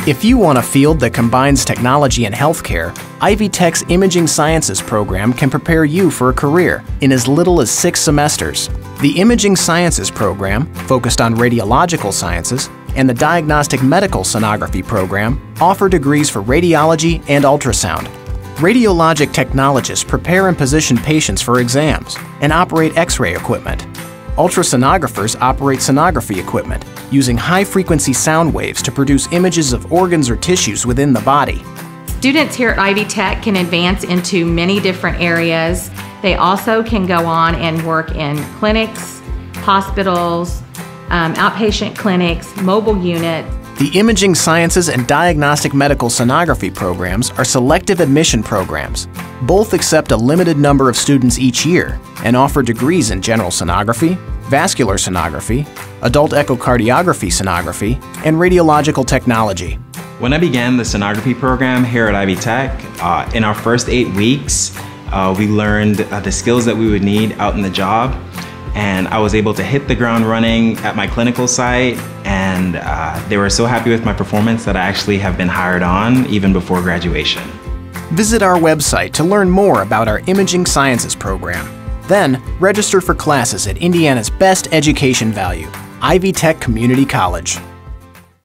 If you want a field that combines technology and healthcare, Ivy Tech's Imaging Sciences program can prepare you for a career in as little as 6 semesters. The Imaging Sciences program, focused on radiological sciences, and the Diagnostic Medical Sonography program offer degrees for radiology and ultrasound. Radiologic technologists prepare and position patients for exams and operate X-ray equipment. Ultrasonographers operate sonography equipment using high-frequency sound waves to produce images of organs or tissues within the body. Students here at Ivy Tech can advance into many different areas. They also can go on and work in clinics, hospitals, outpatient clinics, mobile unit. The Imaging Sciences and Diagnostic Medical Sonography programs are selective admission programs. Both accept a limited number of students each year and offer degrees in general sonography, vascular sonography, adult echocardiography sonography, and radiological technology. When I began the sonography program here at Ivy Tech, in our first 8 weeks, we learned the skills that we would need out in the job. And I was able to hit the ground running at my clinical site, and they were so happy with my performance that I actually have been hired on even before graduation. Visit our website to learn more about our Imaging Sciences program. Then, register for classes at Indiana's best education value, Ivy Tech Community College.